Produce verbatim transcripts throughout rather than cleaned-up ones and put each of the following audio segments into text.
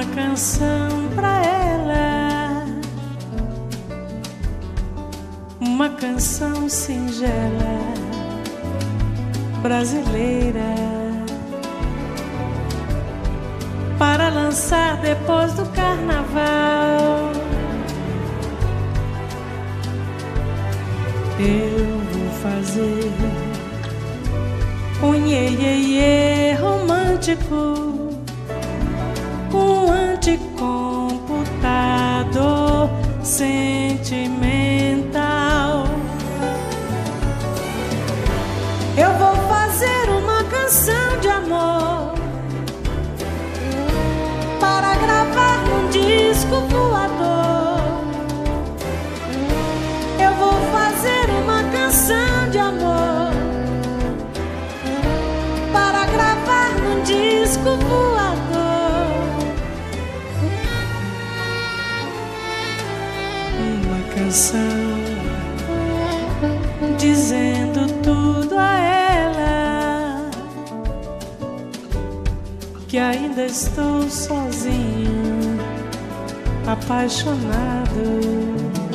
canção pra ela, uma canção singela, brasileira, para lançar depois do carnaval. Eu vou fazer um iê, iê, iê romântico, um anticomputador sentimental. Eu vou fazer uma canção de amor para gravar num disco voador. Eu vou fazer uma canção de amor para gravar num disco voador. Uma canção dizendo tudo a ela, que ainda estou sozinho, apaixonado,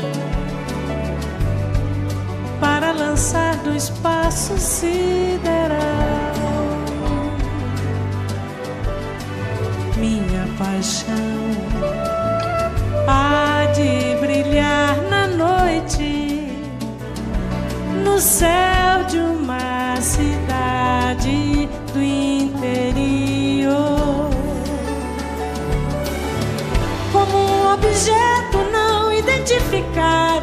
para lançar do espaço sideral minha paixão. Há de brilhar na noite, no céu de uma cidade do interior, como um objeto não identificado